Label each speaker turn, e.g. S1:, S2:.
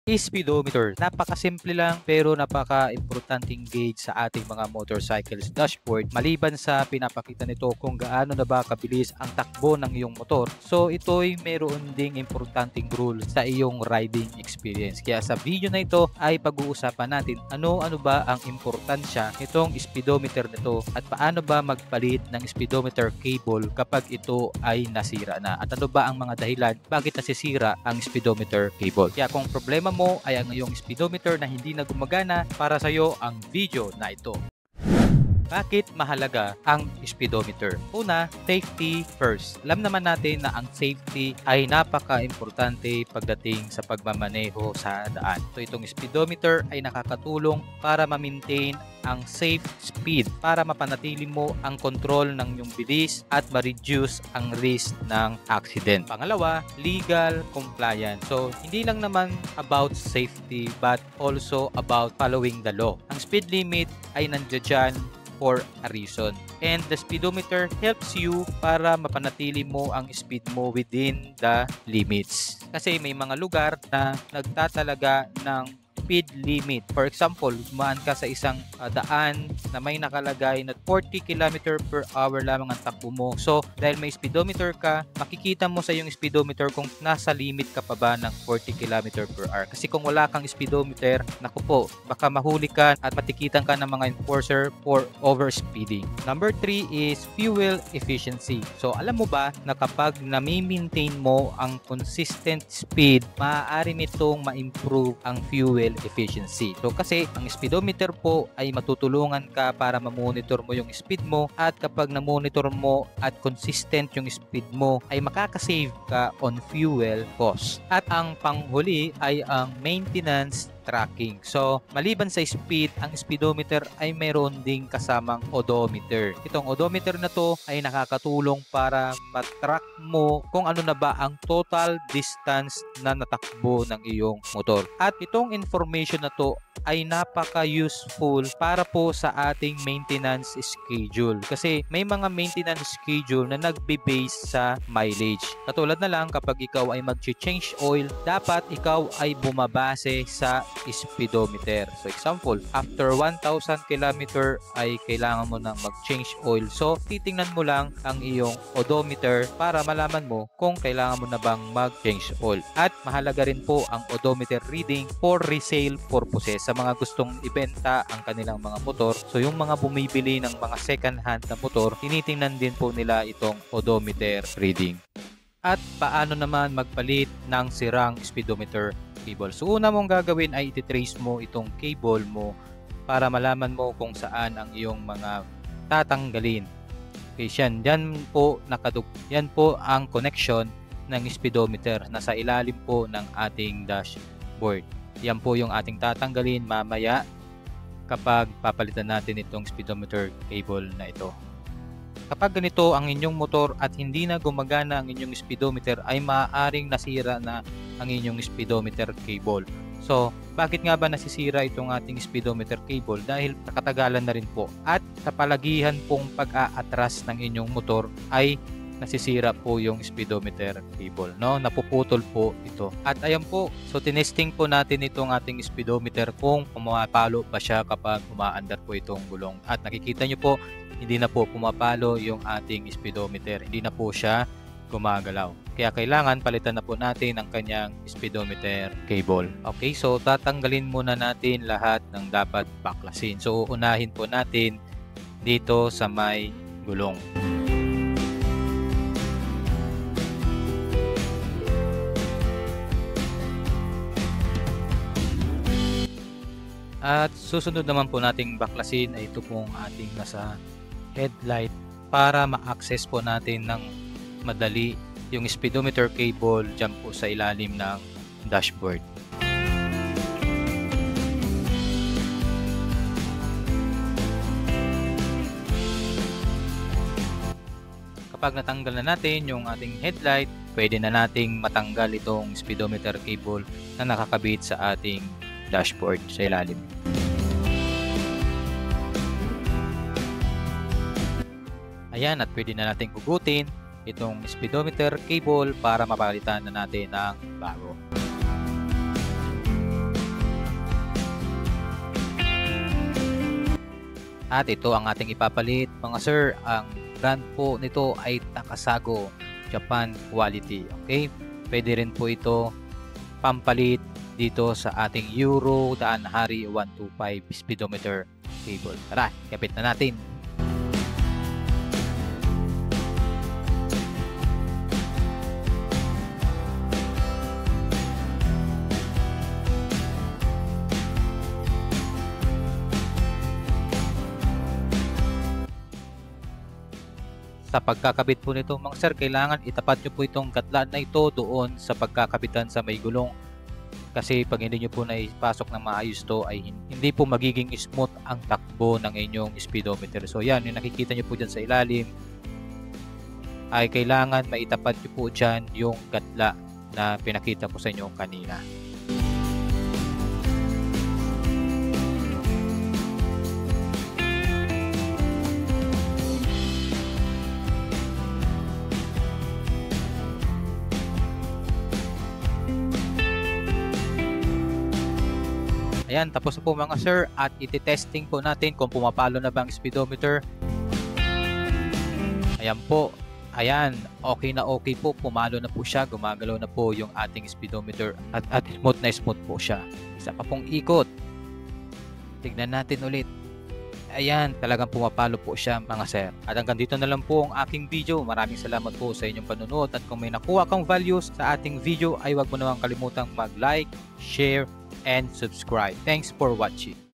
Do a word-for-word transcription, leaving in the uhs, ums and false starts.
S1: Speedometer. Napakasimple lang pero napaka-importanting gauge sa ating mga motorcycles dashboard maliban sa pinapakita nito kung gaano na ba kabilis ang takbo ng iyong motor. So ito'y meron ding importanteng rule sa iyong riding experience. Kaya sa video na ito ay pag-uusapan natin ano-ano ba ang importansya nitong speedometer nito at paano ba magpalit ng speedometer cable kapag ito ay nasira na at ano ba ang mga dahilan bakit nasisira ang speedometer cable. Kaya kung problema mo ay ang iyong speedometer na hindi na gumagana, para sa iyo ang video na ito. Bakit mahalaga ang speedometer? Una, safety first. Alam naman natin na ang safety ay napaka-importante pagdating sa pagmamaneho sa daan. So itong speedometer ay nakakatulong para ma-maintain ang safe speed para mapanatili mo ang control ng iyong bilis at ma-reduce ang risk ng accident. Pangalawa, legal compliance. So hindi lang naman about safety but also about following the law. Ang speed limit ay nandiyan for a reason. And the speedometer helps you para mapanatili mo ang speed mo within the limits. Kasi may mga lugar na nagtatalaga ng speed limit. For example, dumaan ka sa isang uh, daan na may nakalagay na forty kilometers per hour lamang ang takbo mo. So, dahil may speedometer ka, makikita mo sa iyong speedometer kung nasa limit ka pa ba ng forty kilometers per hour. Kasi kung wala kang speedometer, naku po, baka mahuli ka at matikitan ka ng mga enforcer for overspeeding. Number three is fuel efficiency. So, alam mo ba na kapag nami-maintain mo ang consistent speed, maaari nitong ma-improve ang fuel efficiency. So kasi ang speedometer po ay matutulungan ka para ma-monitor mo yung speed mo at kapag na-monitor mo at consistent yung speed mo ay makakasave ka on fuel cost. At ang panghuli ay ang maintenance tracking. So, maliban sa speed, ang speedometer ay mayroon ding kasamang odometer. Itong odometer na to ay nakakatulong para matrack mo kung ano na ba ang total distance na natakbo ng iyong motor. At itong information na to ay napaka-useful para po sa ating maintenance schedule. Kasi may mga maintenance schedule na nagbe-base sa mileage. Katulad na lang kapag ikaw ay mag-change oil, dapat ikaw ay bumabase sa speedometer. So example, after one thousand kilometer ay kailangan mo nang mag-change oil. So titingnan mo lang ang iyong odometer para malaman mo kung kailangan mo na bang mag-change oil. At mahalaga rin po ang odometer reading for resale purposes sa mga gustong ibenta ang kanilang mga motor. So yung mga bumibili ng mga second hand na motor, tinitingnan din po nila itong odometer reading. At paano naman magpalit ng sirang speedometer cable? So una mong gagawin ay ititrace mo itong cable mo para malaman mo kung saan ang iyong mga tatanggalin. Okay, yan. Yan po, nakadug yan po ang connection ng speedometer. Nasa ilalim po ng ating dashboard. Yan po yung ating tatanggalin mamaya kapag papalitan natin itong speedometer cable na ito. Kapag ganito ang inyong motor at hindi na gumagana ang inyong speedometer ay maaaring nasira na ang inyong speedometer cable. So, bakit nga ba nasisira itong ating speedometer cable? Dahil nakatagalan na rin po at sa palagihan pong pag-aatras ng inyong motor ay nasisira po yung speedometer cable, no? Napuputol po ito. At ayan po, so tinesting po natin itong ating speedometer kung pumapalo ba siya kapag umaandar po itong gulong. At nakikita nyo po, hindi na po pumapalo yung ating speedometer. Hindi na po siya gumagalaw. Kaya kailangan palitan na po natin ang kanyang speedometer cable. Okay, so tatanggalin muna natin lahat ng dapat baklasin. So unahin po natin dito sa may gulong. At susunod naman po nating baklasin ay ito pong ating nasa headlight para ma-access po natin ng madali yung speedometer cable dyan po sa ilalim ng dashboard. Kapag natanggal na natin yung ating headlight, pwede na nating matanggal itong speedometer cable na nakakabit sa ating dashboard sa ilalim. Ayan, at pwede na nating hugutin itong speedometer cable para mapalitan na natin ng bago. At ito ang ating ipapalit mga sir. Ang brand po nito ay Takasago Japan Quality. Okay? Pwede rin po ito pampalit dito sa ating Euro Daan Hari one twenty-five speedometer cable. Tara, kapit na natin. Sa pagkakabit po nito mga sir, kailangan itapat nyo po itong gatla na ito doon sa pagkakabitan sa may gulong. Kasi pag hindi nyo po naipasok ng maayos to ay hindi po magiging smooth ang takbo ng inyong speedometer. So yan, yung nakikita nyo po dyan sa ilalim ay kailangan maitapat nyo po dyan yung gatla na pinakita ko sa inyo kanina. Ayan, tapos na po mga sir at iti-testing po natin kung pumapalo na ba ang speedometer. Ayan po, ayan, okay na okay po, pumalo na po siya, gumagalaw na po yung ating speedometer at, at smooth na smooth po siya. Isa pa pong ikot, tignan natin ulit. Ayan, talagang pumapalo po siya mga sir. At hanggang dito na lang po ang aking video. Maraming salamat po sa inyong panunood at kung may nakuha kang values sa ating video ay huwag mo naman kalimutang mag-like, share, and subscribe. Thanks for watching.